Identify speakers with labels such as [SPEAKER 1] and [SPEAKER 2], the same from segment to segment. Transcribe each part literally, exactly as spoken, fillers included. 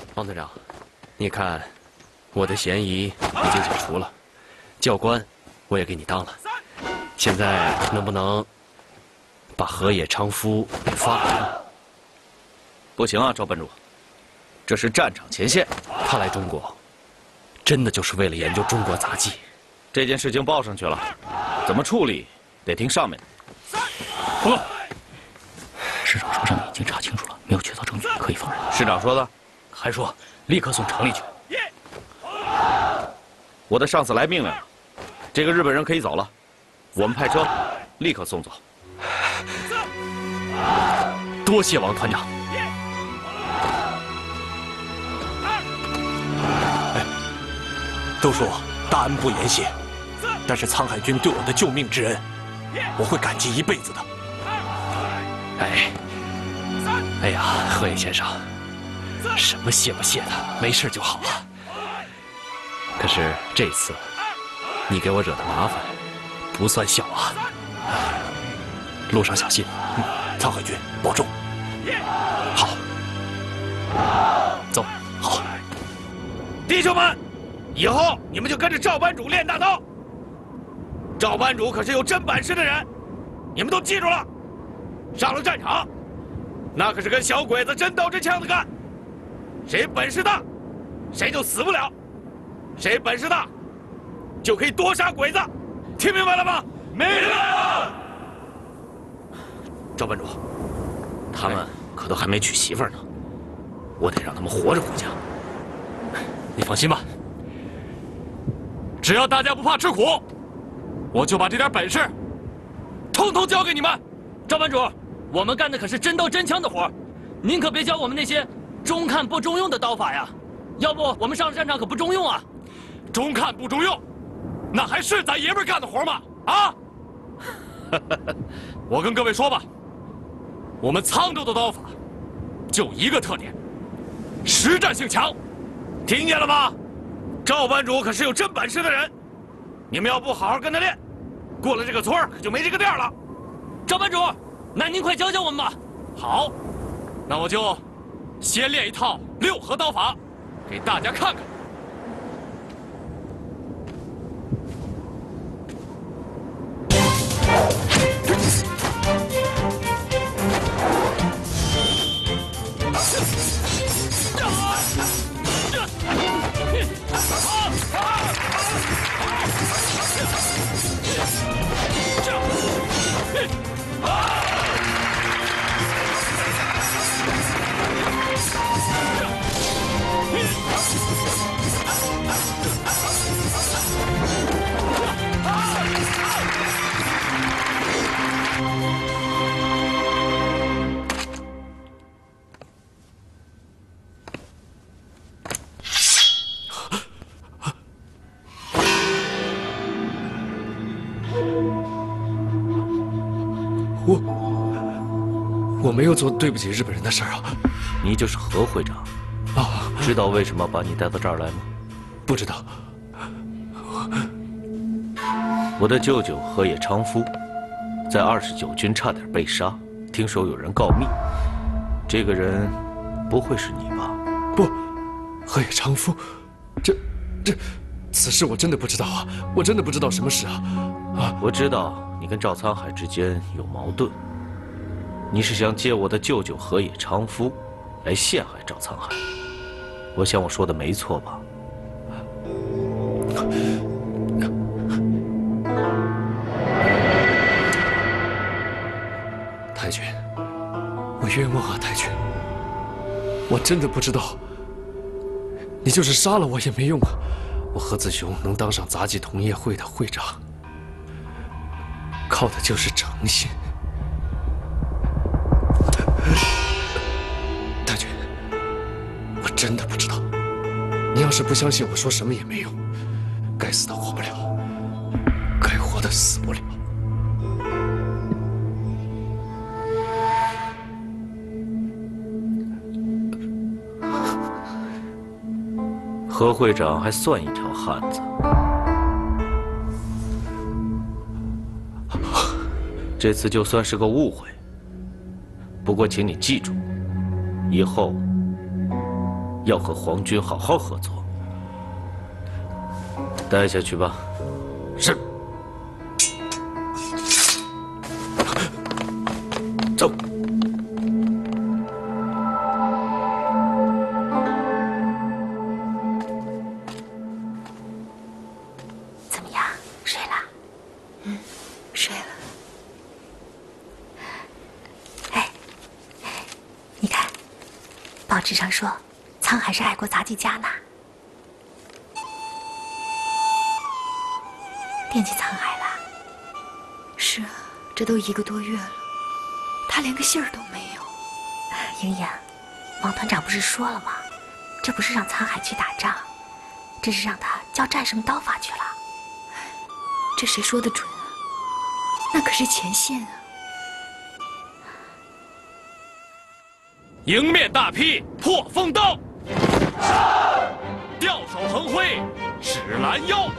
[SPEAKER 1] 王队长，你看，我的嫌疑已经解除了，教官我也给你当了，现在能不能把河野昌夫给放了？
[SPEAKER 2] 不行啊，赵班主，这是战场前线，
[SPEAKER 1] 他来中国，真的就是为了研究中国杂技。
[SPEAKER 2] 这件事情报上去了，怎么处理得听上面的。不，
[SPEAKER 3] 市长说上面已经查清楚了，没有确凿证据，可以放人。
[SPEAKER 2] 市长说的，
[SPEAKER 3] 还说立刻送城里去。
[SPEAKER 2] 我的上司来命令了，这个日本人可以走了，我们派车立刻送走。
[SPEAKER 1] 多谢王团长。
[SPEAKER 4] 哎，都说大恩不言谢，但是沧海君对我的救命之恩，我会感激一辈子的。
[SPEAKER 1] 哎，哎呀，河野先生，什么谢不谢的，没事就好啊。可是这次你给我惹的麻烦不算小啊，路上小心。
[SPEAKER 4] 嗯，沧海君保重。
[SPEAKER 1] 好，走。好，
[SPEAKER 2] 弟兄们，以后你们就跟着赵班主练大刀。赵班主可是有真本事的人，你们都记住了。上了战场，那可是跟小鬼子真刀真枪的干，谁本事大，谁就死不了；谁本事大，就可以多杀鬼子。听明白了吗？明白了。赵班主，他们可都还没娶媳妇呢，我得让他们活着回家。
[SPEAKER 1] 你放心吧，只要大家不怕吃苦，我就把这点本事通通交给你们。
[SPEAKER 3] 赵班主，我们干的可是真刀真枪的活，您可别教我们那些中看不中用的刀法呀，要不我们上了战场可不中用啊。
[SPEAKER 1] 中看不中用，那还是咱爷们干的活吗？啊！我跟各位说吧，我们沧州的刀法就一个特点，实战性强。
[SPEAKER 2] 听见了吗？赵班主可是有真本事的人，你们要不好好跟他练，过了这个村儿可就没这个店了。
[SPEAKER 3] 赵班主，那您快教教我们吧。
[SPEAKER 1] 好，那我就先练一套六合刀法，给大家看看。我没有做对不起日本人的事儿啊！
[SPEAKER 2] 你就是何会长
[SPEAKER 1] 啊？
[SPEAKER 2] 知道为什么把你带到这儿来吗？
[SPEAKER 1] 不知道。
[SPEAKER 2] 我的舅舅河野昌夫，在二十九军差点被杀，听说有人告密。这个人不会是你吧？
[SPEAKER 1] 不，河野昌夫，这这，此事我真的不知道啊！我真的不知道什么事啊！啊！
[SPEAKER 2] 我知道你跟赵沧海之间有矛盾。你是想借我的舅舅河野昌夫来陷害赵沧海，我想我说的没错吧？
[SPEAKER 1] 太君，我冤枉啊！太君，我真的不知道，你就是杀了我也没用啊！我何子雄能当上杂技同业会的会长，靠的就是诚信。太君，我真的不知道。你要是不相信我说什么也没用，该死的活不了，该活的死不了。
[SPEAKER 2] 何会长还算一条汉子，这次就算是个误会。不过，请你记住，以后
[SPEAKER 1] 要和皇军好好合作。带下去吧。
[SPEAKER 2] 是。走。
[SPEAKER 5] 怎么样？睡了？嗯，睡了。哎，你看，报纸上说，沧海是爱国杂技家呢。 惦记沧海了？是啊，这都一个多月了，他连个信儿都没有。莹莹，王团长不是说了吗？这不是让沧海去打仗，这是让他教战士们刀法去了。这谁说的准啊？那可是前线啊！
[SPEAKER 2] 迎面大劈，破风刀；吊手横挥，指拦腰。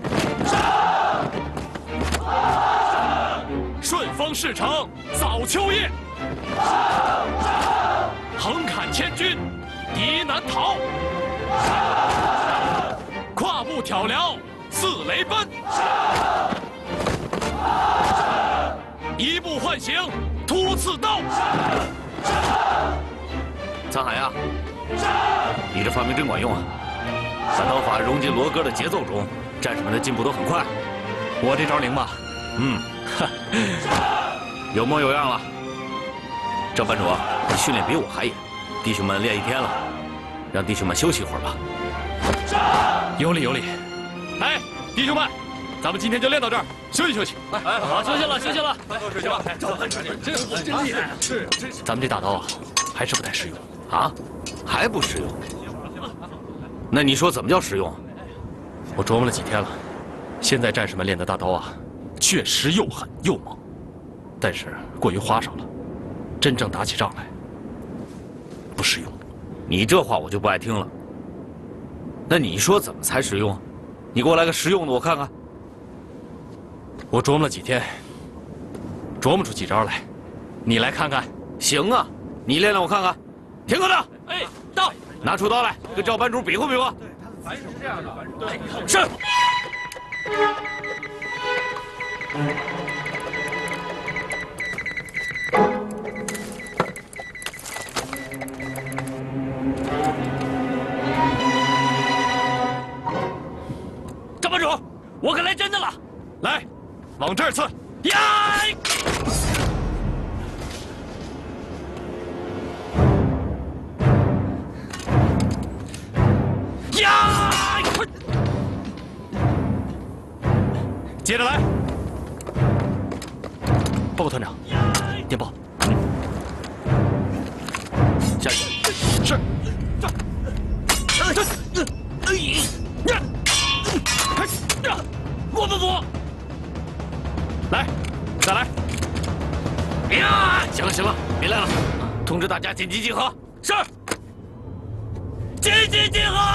[SPEAKER 2] 顺风势成，扫秋叶；横砍千军，敌难逃；跨步挑辽，似雷奔；一步唤醒，突刺刀。
[SPEAKER 1] 沧海呀，你这发明真管用啊！把刀法融进罗歌的节奏中，战士们的进步都很快。我这招灵吧？嗯。 有模有样了，赵班主，你训练比我还严，弟兄们练一天了，让弟兄们休息一会儿吧。
[SPEAKER 2] 有理有理。哎，弟兄们，咱们今天就练到这儿，休息休息。
[SPEAKER 3] 哎，哎，好，休息了，休息了，
[SPEAKER 2] 休息吧。赵班主，真真厉害，是真是。
[SPEAKER 4] 咱们这大刀啊，还是不太实用
[SPEAKER 1] 啊，还不实用？那你说怎么叫实用？
[SPEAKER 4] 我琢磨了几天了，现在战士们练的大刀啊。 确实又狠又猛，但是过于花哨了，真正打起仗来不实用。
[SPEAKER 1] 你这话我就不爱听了。那你说怎么才实用？你给我来个实用的，我看看。
[SPEAKER 4] 我琢磨了几天，琢磨出几招来，你来看看。
[SPEAKER 1] 行啊，你练练我看看。田科长，
[SPEAKER 3] 哎，到，
[SPEAKER 1] 拿出刀来，跟赵班主比划比划。
[SPEAKER 2] 对，他凡是这样的，对，
[SPEAKER 1] 是。
[SPEAKER 3] 赵班主，我可来真的了！
[SPEAKER 2] 来，往这儿刺！
[SPEAKER 3] 呀！呀！
[SPEAKER 2] 接着来。
[SPEAKER 4] 报告团长，电报。
[SPEAKER 1] 下去。
[SPEAKER 2] 是。
[SPEAKER 3] 我不服！
[SPEAKER 2] 来，再来。
[SPEAKER 1] 呀！行了行了，别练了，通知大家紧急集合。
[SPEAKER 3] 是。紧急集合！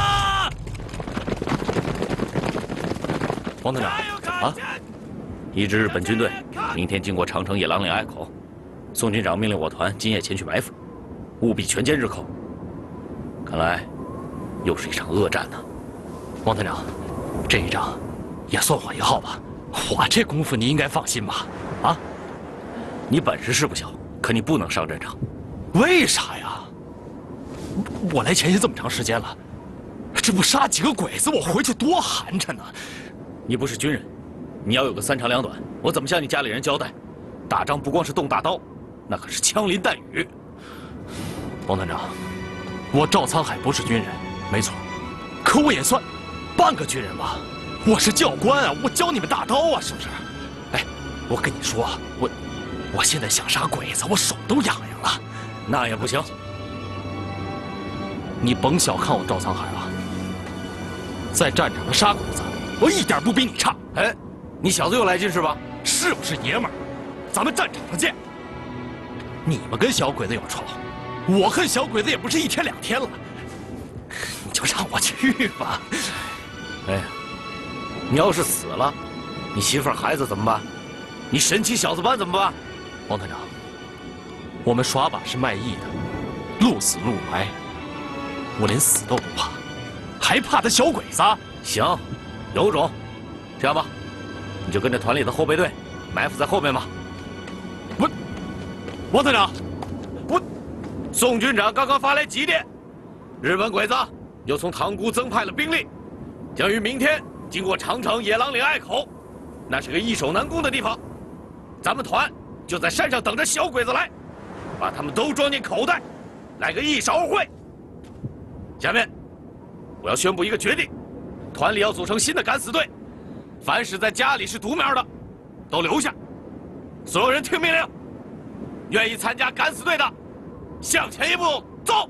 [SPEAKER 4] 王团长，啊？
[SPEAKER 1] 一支日本军队明天经过长城野狼岭隘口，宋军长命令我团今夜前去埋伏，务必全歼日寇。看来又是一场恶战呢。
[SPEAKER 4] 王团长，这一仗也算我一号吧？我这功夫你应该放心吧？啊，
[SPEAKER 1] 你本事是不小，可你不能上战场。
[SPEAKER 4] 为啥呀？我来前线这么长时间了，这不杀几个鬼子，我回去多寒碜呢。
[SPEAKER 1] 你不是军人。 你要有个三长两短，我怎么向你家里人交代？打仗不光是动大刀，那可是枪林弹雨。
[SPEAKER 4] 王团长，我赵沧海不是军人，没错，可我也算半个军人吧。我是教官啊，我教你们大刀啊，是不是？哎，我跟你说，我我现在想杀鬼子，我手都痒痒了。
[SPEAKER 1] 那也不行。
[SPEAKER 4] 你甭小看我赵沧海了，在战场上杀鬼子，我一点不比你差。
[SPEAKER 1] 哎。 你小子又来劲是吧？
[SPEAKER 4] 是不是爷们儿？咱们战场上见。你们跟小鬼子有仇，我恨小鬼子也不是一天两天了。你就让我去吧。
[SPEAKER 1] 哎，你要是死了，你媳妇儿孩子怎么办？你神奇小子班怎么办？
[SPEAKER 4] 王团长，我们耍把是卖艺的，鹿死鹿埋。 我连死斗都怕，还怕他小鬼子？
[SPEAKER 2] 行，有种。这样吧，你就跟着团里的后备队埋伏在后面吧。
[SPEAKER 4] 我，王团长，我，
[SPEAKER 2] 宋军长刚刚发来急电，日本鬼子又从塘沽增派了兵力，将于明天经过长城、野狼岭隘口，那是个易守难攻的地方。咱们团就在山上等着小鬼子来，把他们都装进口袋，来个一扫而会。下面，我要宣布一个决定：团里要组成新的敢死队，凡是在家里是独苗的，都留下。所有人听命令，愿意参加敢死队的，向前一步，走！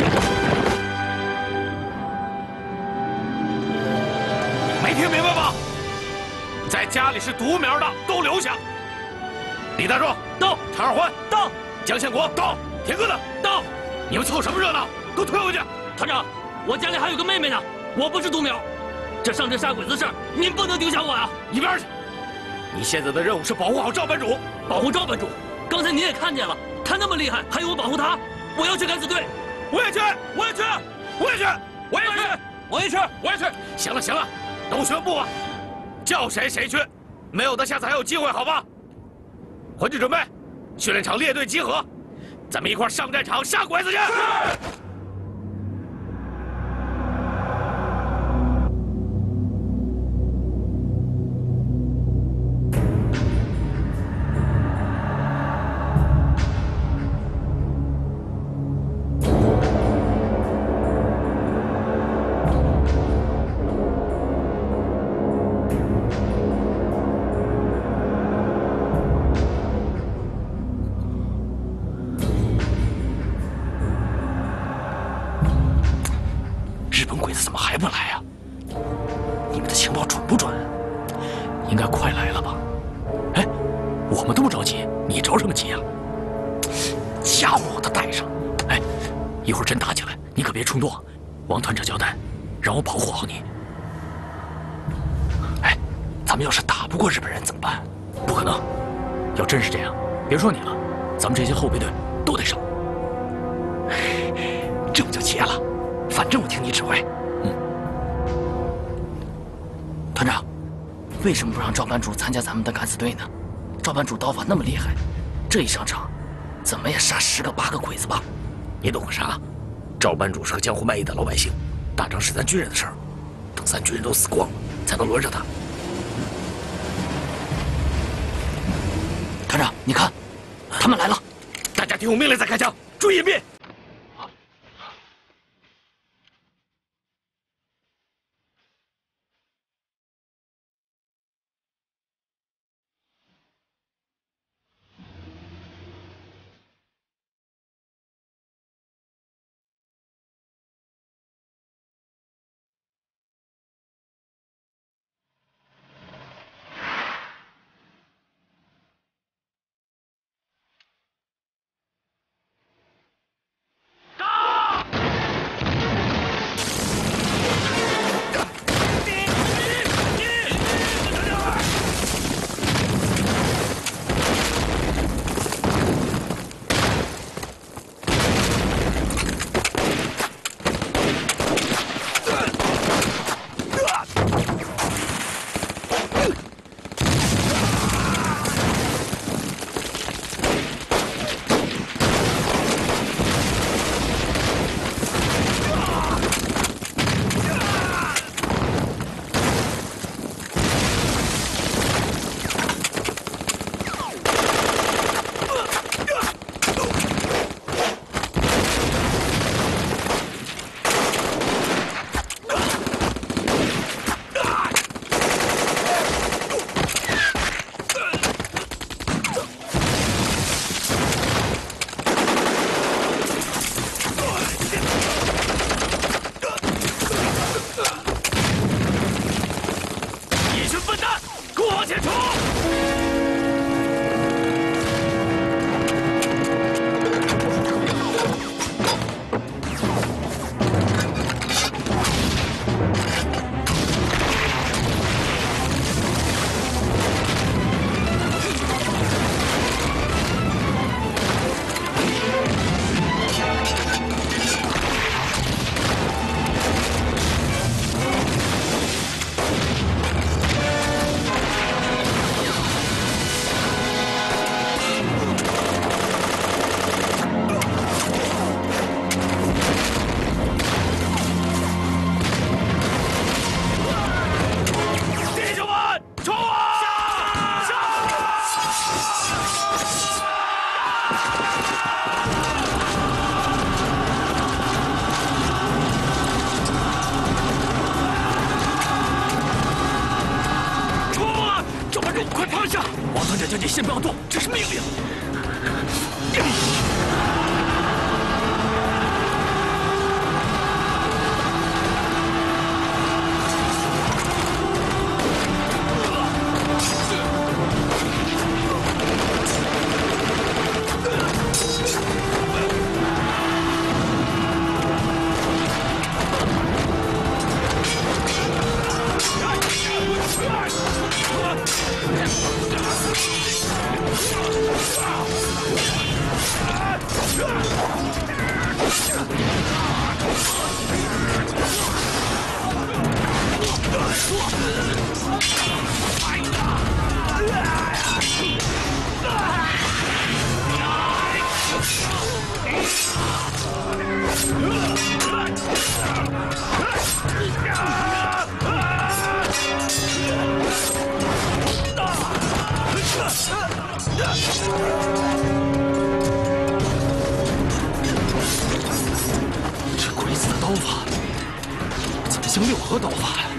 [SPEAKER 2] 没听明白吗？在家里是独苗的都留下。李大壮到，常二环到，江宪国到，铁疙瘩到。你们凑什么热闹？给我退回去！
[SPEAKER 3] 团长，我家里还有个妹妹呢，我不是独苗。这上阵杀鬼子的事儿，您不能丢下我啊！
[SPEAKER 2] 一边去！你现在的任务是保护好赵班主，
[SPEAKER 3] 保护赵班主。刚才您也看见了，他那么厉害，还用我保护他？我要去敢死队！
[SPEAKER 2] 我也去！我也去！我也去！我也去！
[SPEAKER 3] 我也去！
[SPEAKER 2] 我也去！行了行了，都宣布吧，叫谁谁去，没有的下次还有机会，好吧？回去准备，训练场列队集合，咱们一块上战场杀鬼子去！
[SPEAKER 4] 王团长交代，让我保护好你。哎，咱们要是打不过日本人怎么办？不可能，要真是这样，别说你了，咱们这些后备队都得上。这不就结了？反正我听你指挥。嗯。团长，为什么不让赵班主参加咱们的敢死队呢？赵班主刀法那么厉害，这一上场，怎么也杀十个八个鬼子吧？
[SPEAKER 2] 你懂个啥？赵班主是个江湖卖艺的老百姓，打仗是咱军人的事儿，等咱军人都死光了，才能轮上他。
[SPEAKER 4] 团长，你看，他们来了，
[SPEAKER 2] 大家听我命令再开枪，注意隐蔽。
[SPEAKER 4] 让动，这是命令。这鬼子的刀法怎么像六合刀法呀？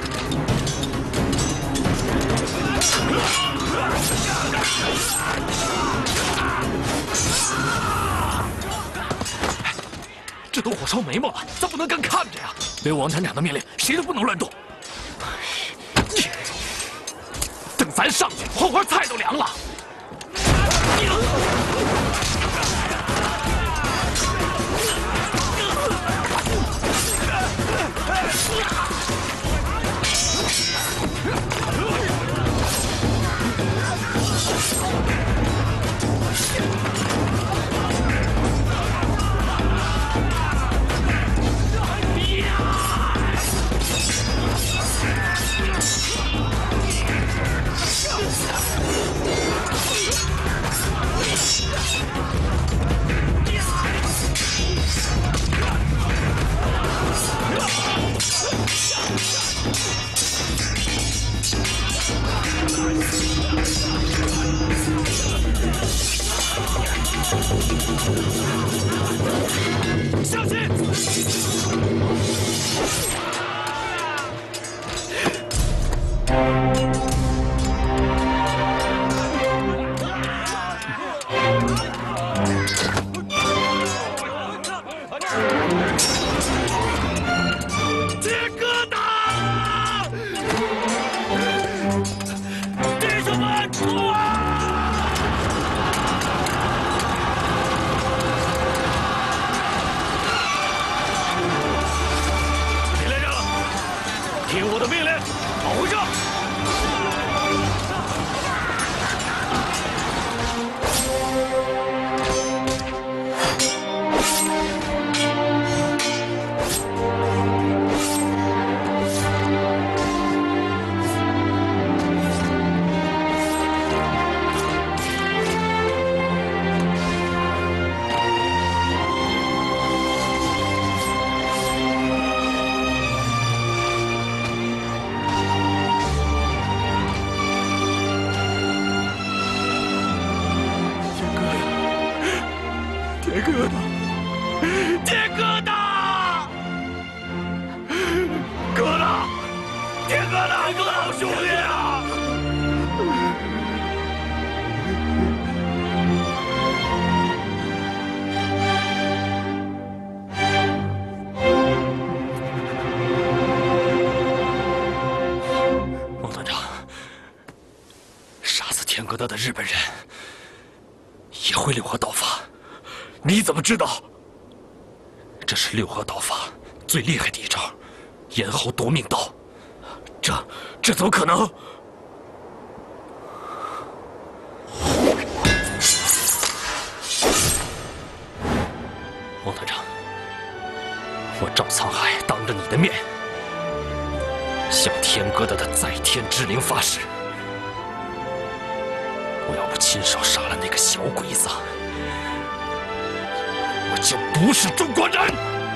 [SPEAKER 4] 这都火烧眉毛了，咱不能干看着呀！没有王团长的命令，谁都不能乱动。等咱上去，后花菜都凉了。小心！铁疙瘩！弟兄们，冲啊！你来人了，听我的命令，保护这！铁疙瘩，铁疙瘩，疙瘩，铁疙瘩，疙瘩，兄弟啊！王团长，杀死天疙瘩的日本人也会六合刀法。你怎么知道？这是六合刀法最厉害的一招，咽喉夺命刀。这这怎么可能？王团长，我赵沧海当着你的面，向天疙瘩的在天之灵发誓，我要不亲手杀了那个小鬼子，我就不是中国人！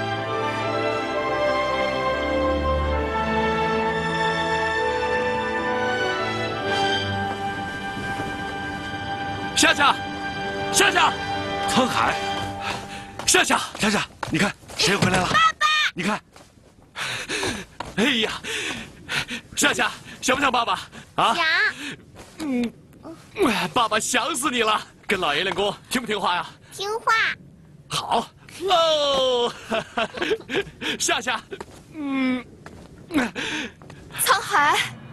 [SPEAKER 4] 夏夏，夏夏，沧海，夏夏，夏夏，你看谁回来了？爸爸，你看，哎呀，夏夏，想不想爸爸？啊？
[SPEAKER 5] 想。
[SPEAKER 4] 嗯， 爸爸想死你了，跟老爷练功，听不听话呀？
[SPEAKER 6] 听话。
[SPEAKER 4] 好，喽，下下，嗯，
[SPEAKER 5] 沧海，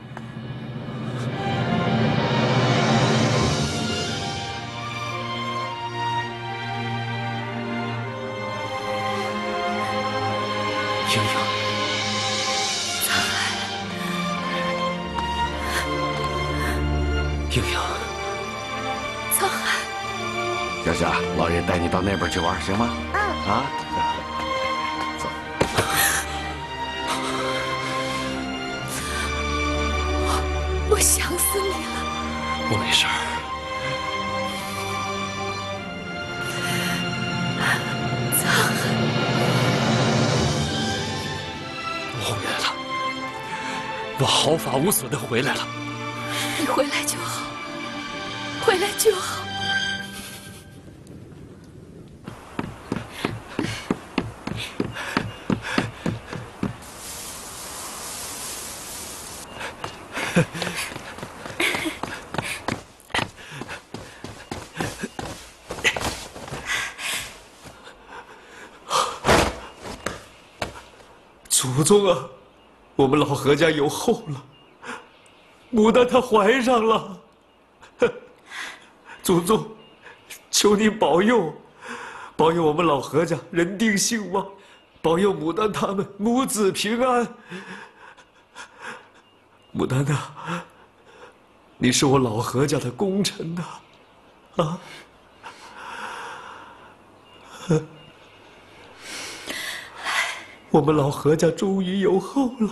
[SPEAKER 1] 莹莹，
[SPEAKER 5] 沧海，
[SPEAKER 1] 莹莹，
[SPEAKER 5] 沧海，
[SPEAKER 2] 小夏，老爷带你到那边去玩，行吗？
[SPEAKER 6] 嗯。
[SPEAKER 2] 啊，走。
[SPEAKER 5] 我想死你了。
[SPEAKER 1] 我没事儿。
[SPEAKER 5] 沧海，
[SPEAKER 1] 我回来了，我毫发无损的回来了。
[SPEAKER 5] 你回来就好，回来就好。
[SPEAKER 7] 祖宗啊，我们老何家有后了，牡丹她怀上了。祖宗，求您保佑，保佑我们老何家人丁兴旺，保佑牡丹他们母子平安。牡丹呐，你是我老何家的功臣呐，啊！我们老何家终于有后了。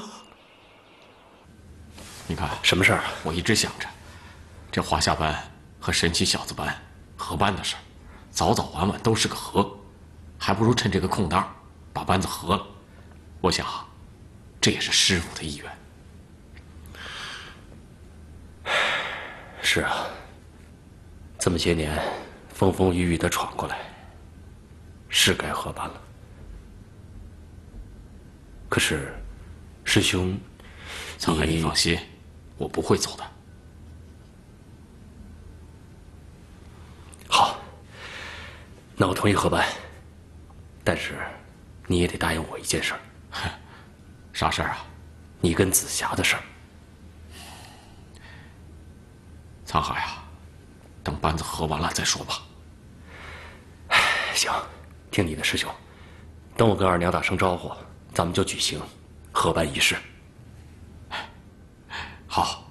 [SPEAKER 4] 你看
[SPEAKER 1] 什么事儿啊？
[SPEAKER 4] 我一直想着，这华夏班和神奇小子班合班的事儿，早早晚晚都是个合，还不如趁这个空档把班子合了。我想，这也是师傅的意愿。
[SPEAKER 1] 是啊，这么些年风风雨雨的闯过来，是该合班了。可是，师兄，
[SPEAKER 4] 沧海，你放心，我不会走的。
[SPEAKER 1] 好，那我同意合班，但是你也得答应我一件事儿。
[SPEAKER 4] 啥事儿啊？
[SPEAKER 1] 你跟紫霞的事儿。
[SPEAKER 4] 沧海啊，等班子合完了再说吧。
[SPEAKER 1] 行，听你的，师兄。等我跟二娘打声招呼，咱们就举行合班仪式。
[SPEAKER 4] 好。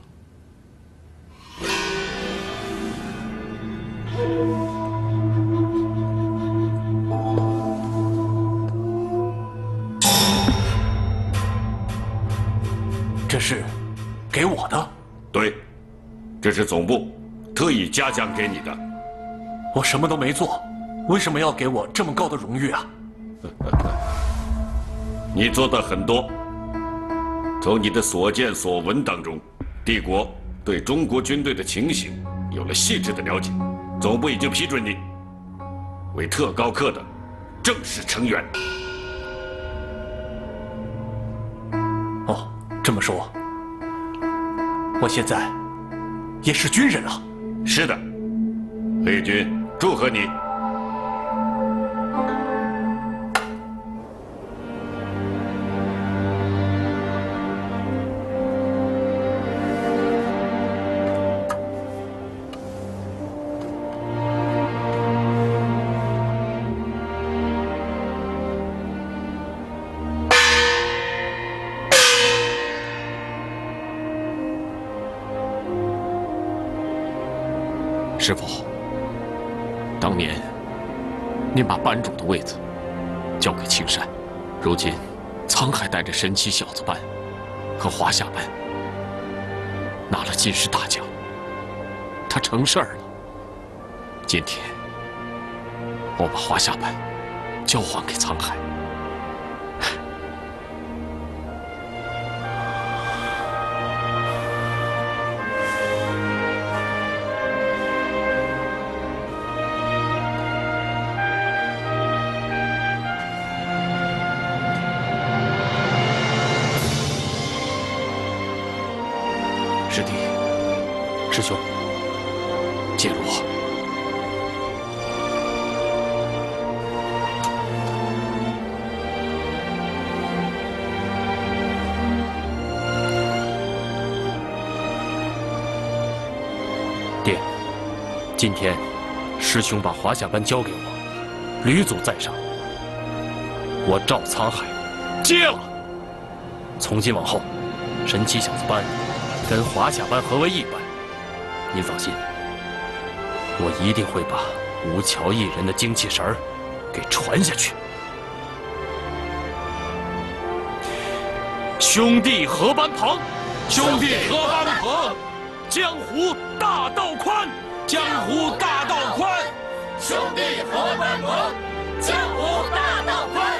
[SPEAKER 1] 这是给我的？
[SPEAKER 2] 对，这是总部特意嘉奖给你的。
[SPEAKER 1] 我什么都没做，为什么要给我这么高的荣誉啊？
[SPEAKER 2] 你做的很多。从你的所见所闻当中，帝国对中国军队的情形有了细致的了解，总部已经批准你为特高课的正式成员。
[SPEAKER 1] 哦，这么说，我现在也是军人了。
[SPEAKER 2] 是的，黑军祝贺你。
[SPEAKER 4] 师傅，当年您把班主的位子交给青山，如今沧海带着神奇小子班和华夏班拿了进士大奖，他成事儿了。今天我把华夏班交还给沧海，
[SPEAKER 1] 师弟，师兄，
[SPEAKER 4] 介入。爹，今天师兄把华夏班交给我，吕祖在上，我赵沧海接了。从今往后，神奇小子班跟华夏班合为一班。您放心，我一定会把吴桥一人的精气神儿给传下去。兄弟何般旁，兄弟何般旁，江湖大道宽，江湖大道宽，
[SPEAKER 6] 兄弟何般旁，江湖大道宽。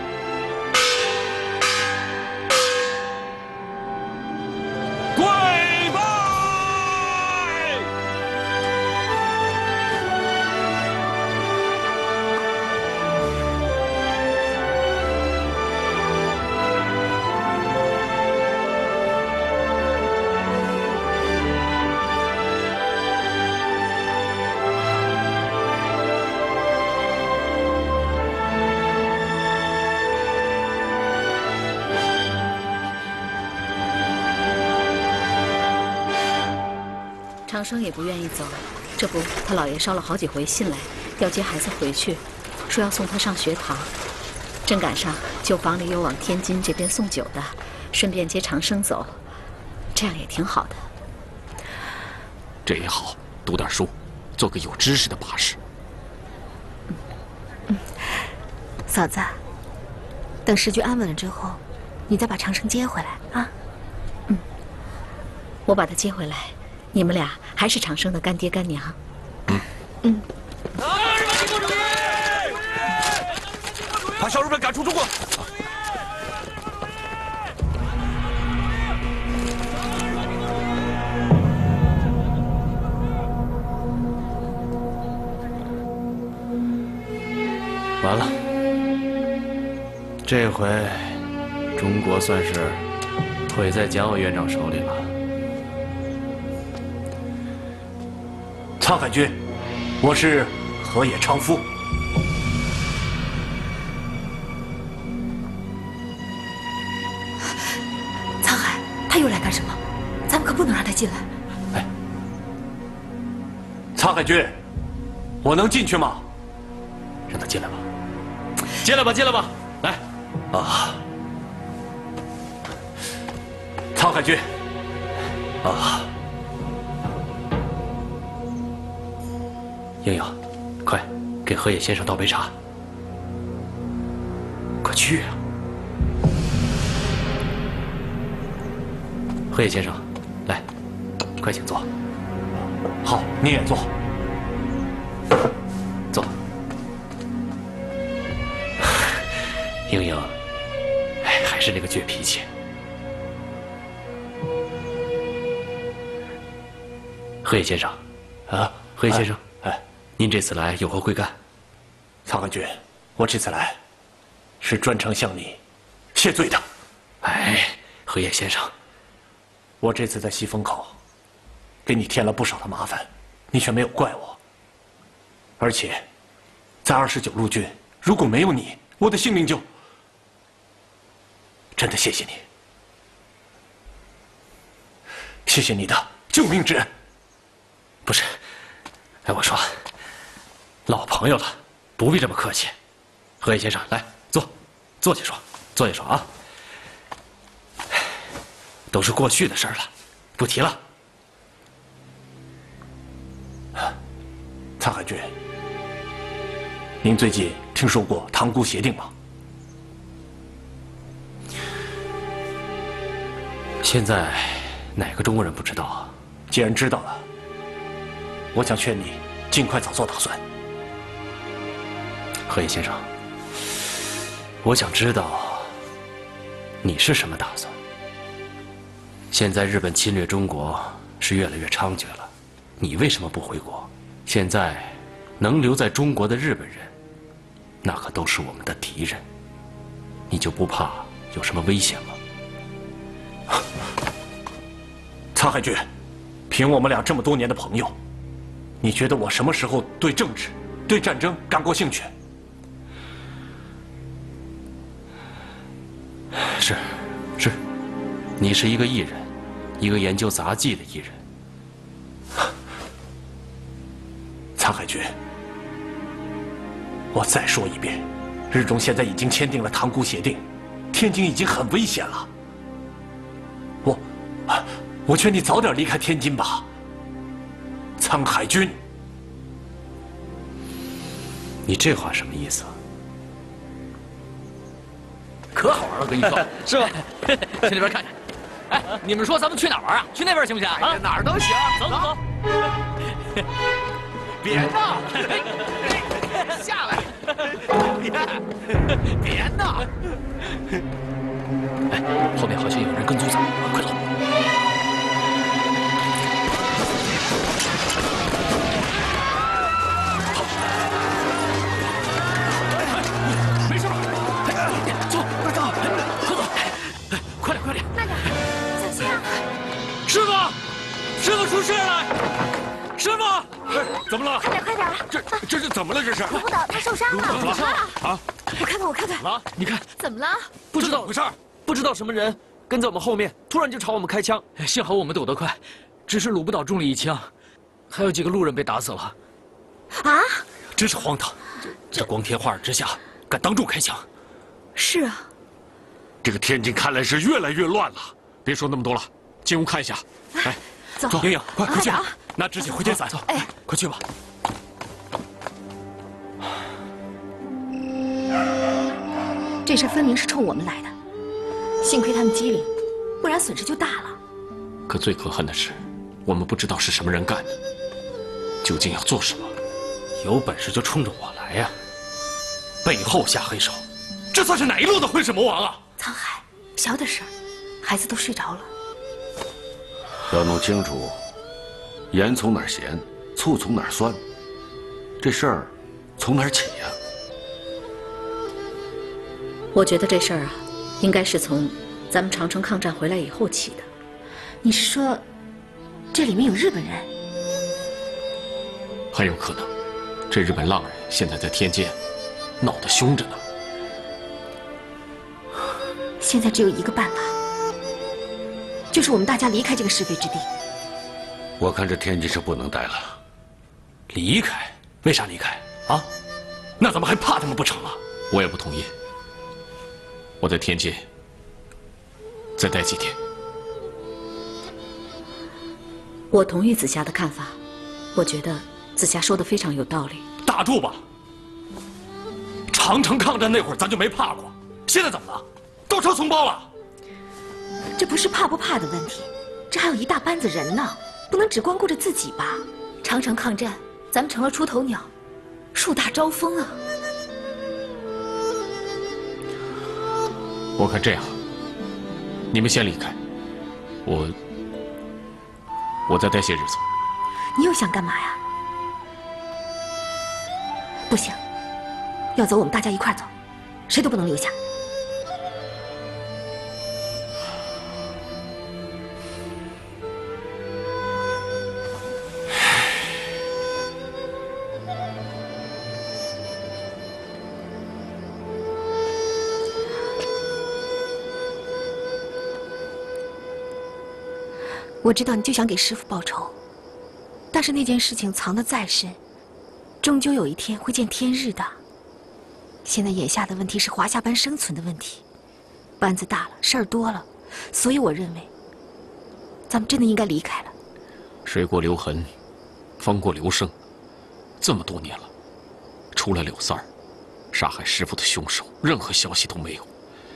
[SPEAKER 4] 跪拜！
[SPEAKER 8] 长生也不愿意走，这不，他姥爷捎了好几回信来，要接孩子回去，说要送他上学堂。正赶上酒坊里有往天津这边送酒的，顺便接长生走，这样也挺好的。
[SPEAKER 4] 这也好，读点书，做个有知识的把式。
[SPEAKER 5] 嗯嗯，嫂子，等时局安稳了之后，你再把长生接回来啊。
[SPEAKER 8] 嗯，我把他接回来。你们俩还是长生的干爹干娘。
[SPEAKER 4] 嗯
[SPEAKER 8] 嗯。
[SPEAKER 4] 把小日本赶出中国！完了，这回中国算是毁在蒋委员长手里了。
[SPEAKER 9] 沧海君，我是河野昌夫。
[SPEAKER 5] 沧海，他又来干什么？咱们可不能让他进来。
[SPEAKER 9] 哎，沧海君，我能进去吗？
[SPEAKER 4] 让他进来吧，进来吧，进来吧，来。啊，
[SPEAKER 9] 沧海君，
[SPEAKER 4] 啊。英英，快给河野先生倒杯茶。快去啊！河野先生，来，快请坐。
[SPEAKER 9] 好，你也坐。
[SPEAKER 4] 坐。英英，哎，还是那个倔脾气。河野先生，啊，河野先生。
[SPEAKER 9] 哎，
[SPEAKER 4] 您这次来有何贵干？
[SPEAKER 9] 沧海君，我这次来是专程向你谢罪的。
[SPEAKER 4] 哎，河野先生，
[SPEAKER 9] 我这次在西风口给你添了不少的麻烦，你却没有怪我。而且，在二十九路军，如果没有你，我的性命就……真的谢谢你，谢谢你的救命之恩。
[SPEAKER 4] 不是。哎，我说，老朋友了，不必这么客气。河野先生，来坐，坐下说，坐下说啊。都是过去的事儿了，不提了。
[SPEAKER 9] 沧海君，您最近听说过塘沽协定吗？
[SPEAKER 4] 现在哪个中国人不知道啊？
[SPEAKER 9] 既然知道了，我想劝你尽快早做打算。
[SPEAKER 4] 河野先生，我想知道你是什么打算？现在日本侵略中国是越来越猖獗了，你为什么不回国？现在能留在中国的日本人，那可都是我们的敌人，你就不怕有什么危险吗？
[SPEAKER 9] 沧海君，凭我们俩这么多年的朋友， 你觉得我什么时候对政治、对战争感过兴趣？
[SPEAKER 1] 是，是，你是一个艺人，一个研究杂技的艺人。
[SPEAKER 9] 苍海君，我再说一遍，日中现在已经签订了塘沽协定，天津已经很危险了。我，我劝你早点离开天津吧，苍海君。
[SPEAKER 1] 你这话什么意思啊？
[SPEAKER 3] 可好玩了，我跟你说，是吧？去那边看看。哎，你们说咱们去哪儿玩啊？去那边行不行啊？
[SPEAKER 2] 哪儿都行，
[SPEAKER 3] 走走走。
[SPEAKER 2] 别闹！下来！别闹！
[SPEAKER 1] 哎，后面好像有人跟踪咱们，快走！
[SPEAKER 3] 没事吧？走，快走，快走！哎，快点，快点！
[SPEAKER 5] 慢点，小心啊！
[SPEAKER 3] 师傅，师傅出事了！师傅！
[SPEAKER 9] 怎么了？
[SPEAKER 5] 快点，快点！
[SPEAKER 9] 这这是怎么了？这是？
[SPEAKER 5] 卢不倒，他受伤了，
[SPEAKER 3] 怎么了？
[SPEAKER 9] 啊！
[SPEAKER 5] 我看看，我看看。
[SPEAKER 3] 啊！你看，
[SPEAKER 5] 怎么了？
[SPEAKER 3] 不知道
[SPEAKER 7] 回事儿？不知道什么人跟在我们后面，突然就朝我们开枪。
[SPEAKER 3] 幸好我们躲得快，只是鲁不倒中了一枪，还有几个路人被打死了。
[SPEAKER 5] 啊！
[SPEAKER 1] 真是荒唐！这光天化日之下，敢当众开枪？
[SPEAKER 5] 是啊。
[SPEAKER 9] 这个天津看来是越来越乱了。别说那么多了，进屋看一下。哎，
[SPEAKER 5] 走，
[SPEAKER 1] 莹莹，快快去
[SPEAKER 5] 啊！
[SPEAKER 1] 拿纸巾、回天伞，走，
[SPEAKER 5] 哎，
[SPEAKER 1] 快去吧。
[SPEAKER 5] 这事分明是冲我们来的，幸亏他们机灵，不然损失就大了。
[SPEAKER 1] 可最可恨的是，我们不知道是什么人干的，究竟要做什么？有本事就冲着我来呀！背后下黑手，这算是哪一路的混世魔王啊！
[SPEAKER 5] 沧海，小点声，孩子都睡着了。
[SPEAKER 10] 要弄清楚，盐从哪儿咸，醋从哪儿酸，这事儿从哪儿起呀？
[SPEAKER 8] 我觉得这事儿啊，应该是从咱们长城抗战回来以后起的。
[SPEAKER 5] 你是说，这里面有日本人？
[SPEAKER 1] 很有可能，这日本浪人现在在天津闹得凶着呢。
[SPEAKER 5] 现在只有一个办法，就是我们大家离开这个是非之地。
[SPEAKER 10] 我看这天津是不能待了。
[SPEAKER 1] 离开？为啥离开啊？那咱们还怕他们不成了？我也不同意。我在天津再待几天。
[SPEAKER 8] 我同意子夏的看法，我觉得子夏说的非常有道理。
[SPEAKER 1] 打住吧！长城抗战那会儿咱就没怕过，现在怎么了？都成怂包了？
[SPEAKER 5] 这不是怕不怕的问题，这还有一大班子人呢，不能只光顾着自己吧？长城抗战，咱们成了出头鸟，树大招风啊！
[SPEAKER 1] 我看这样，你们先离开，我我再待些日子。
[SPEAKER 5] 你又想干嘛呀？不行，要走我们大家一块走，谁都不能留下。我知道你就想给师父报仇，但是那件事情藏得再深，终究有一天会见天日的。现在眼下的问题是华夏班生存的问题，班子大了，事儿多了，所以我认为，咱们真的应该离开了。
[SPEAKER 1] 水过留痕，风过留声，这么多年了，除了柳三儿，杀害师父的凶手，任何消息都没有。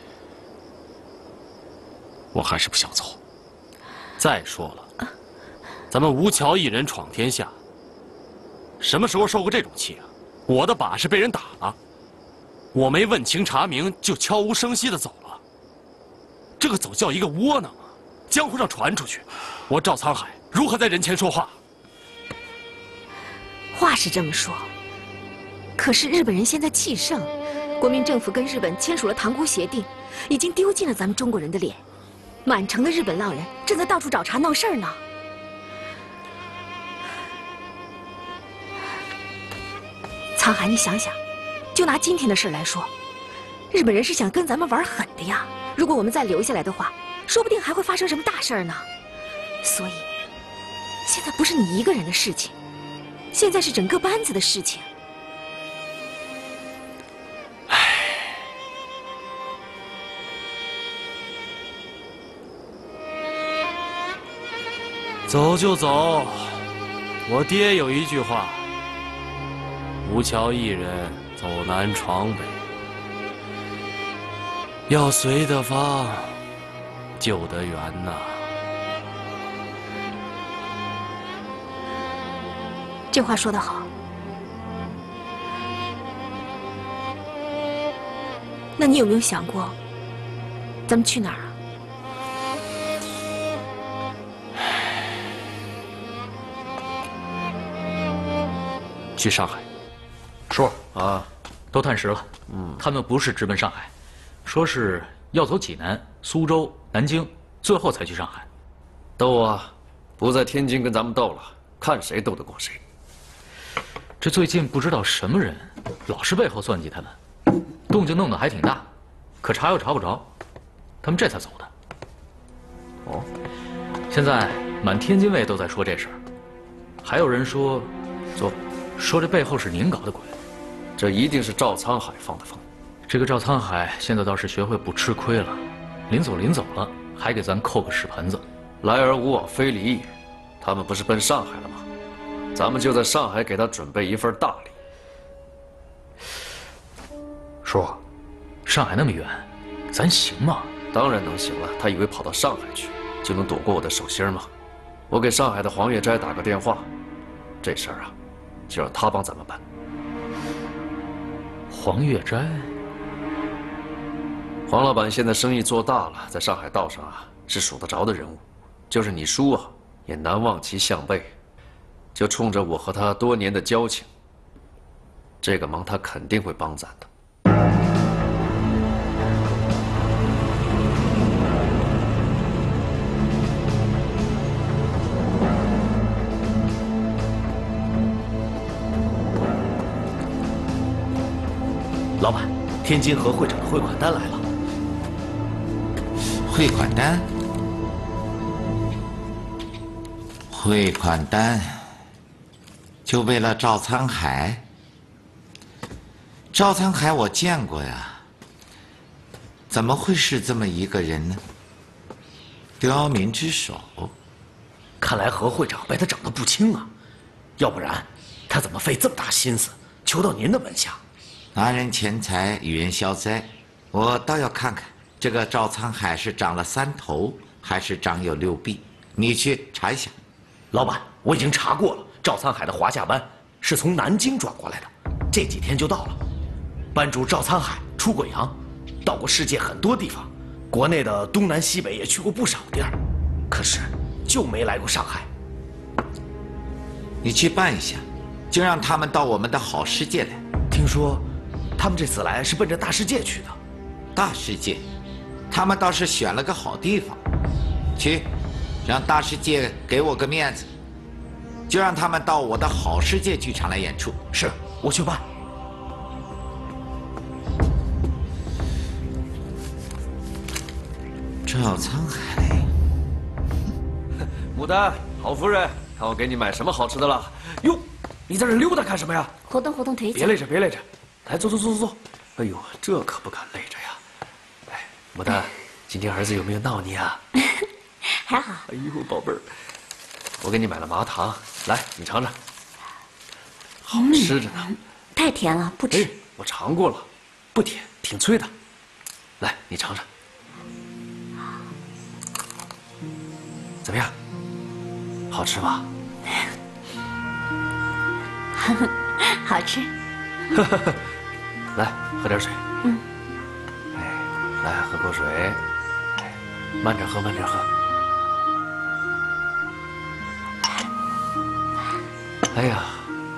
[SPEAKER 1] 我还是不想走。再说了，咱们吴桥一人闯天下，什么时候受过这种气啊？我的把式被人打了，我没问清查明就悄无声息的走了，这个走叫一个窝囊啊！江湖上传出去，我赵沧海如何在人前说话？
[SPEAKER 5] 话是这么说，可是日本人现在气盛，国民政府跟日本签署了塘沽协定，已经丢尽了咱们中国人的脸。满城的日本浪人正在到处找茬闹事儿呢。 沧海，你想想，就拿今天的事来说，日本人是想跟咱们玩狠的呀。如果我们再留下来的话，说不定还会发生什么大事儿呢。所以，现在不是你一个人的事情，现在是整个班子的事情。
[SPEAKER 1] 唉，走就走。我爹有一句话：无桥一人，走南闯北。要随得方，救得圆呐。
[SPEAKER 5] 这话说得好。那你有没有想过，咱们去哪儿啊？
[SPEAKER 3] 去上海。叔啊，都探实了，嗯，他们不是直奔上海，说是要走济南、苏州、南京，最后才去上海。
[SPEAKER 7] 斗啊，不在天津跟咱们斗了，看谁斗得过谁。
[SPEAKER 3] 这最近不知道什么人，老是背后算计他们，动静弄得还挺大，可查又查不着，他们这才走的。哦，现在满天津卫都在说这事儿，还有人说，说，说这背后是您搞的鬼。
[SPEAKER 7] 这一定是赵沧海放的风。
[SPEAKER 3] 这个赵沧海现在倒是学会不吃亏了，临走临走了，还给咱扣个屎盆子。
[SPEAKER 7] 来而无往非礼也，他们不是奔上海了吗？咱们就在上海给他准备一份大礼。
[SPEAKER 3] 叔，上海那么远，咱行吗？
[SPEAKER 7] 当然能行了。他以为跑到上海去就能躲过我的手心吗？我给上海的黄月斋打个电话，这事儿啊，就让他帮咱们办。
[SPEAKER 3] 黄月斋，
[SPEAKER 7] 黄老板现在生意做大了，在上海道上啊是数得着的人物，就是你叔啊也难望其项背。就冲着我和他多年的交情，这个忙他肯定会帮咱的。
[SPEAKER 1] 老板，天津和会长的汇款单来了。
[SPEAKER 11] 汇款单？汇款单？就为了赵沧海？赵沧海我见过呀，怎么会是这么一个人呢？刁民之首。
[SPEAKER 1] 看来何会长被他整得不轻啊，要不然他怎么费这么大心思求到您的门下？
[SPEAKER 11] 拿人钱财与人消灾，我倒要看看这个赵沧海是长了三头，还是长有六臂。你去查一下。
[SPEAKER 1] 老板，我已经查过了。赵沧海的华夏班是从南京转过来的，这几天就到了。班主赵沧海出过洋，到过世界很多地方，国内的东南西北也去过不少地儿，可是就没来过上海。
[SPEAKER 11] 你去办一下，就让他们到我们的好世界来。
[SPEAKER 1] 听说他们这次来是奔着大世界去的。
[SPEAKER 11] 大世界，他们倒是选了个好地方。去，让大世界给我个面子。就让他们到我的好世界剧场来演出。
[SPEAKER 1] 是，我去办。
[SPEAKER 11] 赵沧海，
[SPEAKER 7] 牡丹，好夫人，看我给你买什么好吃的了？哟，你在这溜达干什么呀？
[SPEAKER 5] 活动活动腿脚。
[SPEAKER 7] 别累着，别累着，来，坐坐坐坐坐。哎呦，这可不敢累着呀。哎，牡丹，今天儿子有没有闹你啊？
[SPEAKER 5] 还好。
[SPEAKER 7] 哎呦，宝贝儿。我给你买了麻糖，来，你尝尝，好吃着呢。
[SPEAKER 5] 嗯、太甜了，不吃。
[SPEAKER 7] 哎，我尝过了，不甜，挺脆的。来，你尝尝，怎么样？好吃吧？
[SPEAKER 5] 好吃。
[SPEAKER 7] 来，喝点水。
[SPEAKER 5] 嗯。
[SPEAKER 7] 哎，来，喝口水。哎，慢着喝，慢着喝。哎呀，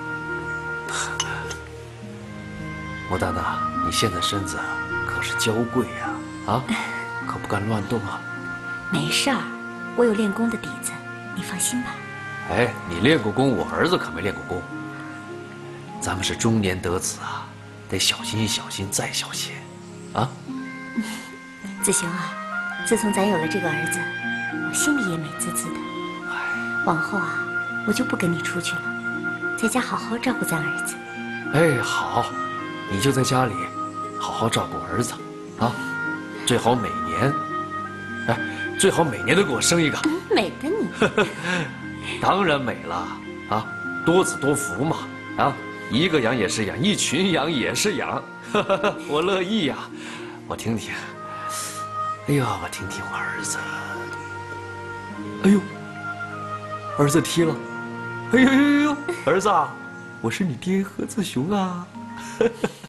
[SPEAKER 7] 牡丹呐，你现在身子可是娇贵呀，啊，可不敢乱动啊。
[SPEAKER 5] 没事儿，我有练功的底子，你放心吧。
[SPEAKER 7] 哎，你练过功，我儿子可没练过功。 咱们是中年得子啊，得小心小心再小心，啊！
[SPEAKER 5] 子雄啊，自从咱有了这个儿子，我心里也美滋滋的。往后啊，我就不跟你出去了，在家好好照顾咱儿子。
[SPEAKER 7] 哎，好，你就在家里好好照顾儿子，啊，最好每年，哎，最好每年都给我生一个。
[SPEAKER 5] 嗯、美的你。
[SPEAKER 7] 当然美了啊，多子多福嘛，啊，一个养也是养，一群养也是养，我乐意呀、啊。我听听，哎呦，我听听我儿子，哎呦，儿子踢了，哎呦呦呦，儿子啊，我是你爹何子雄啊。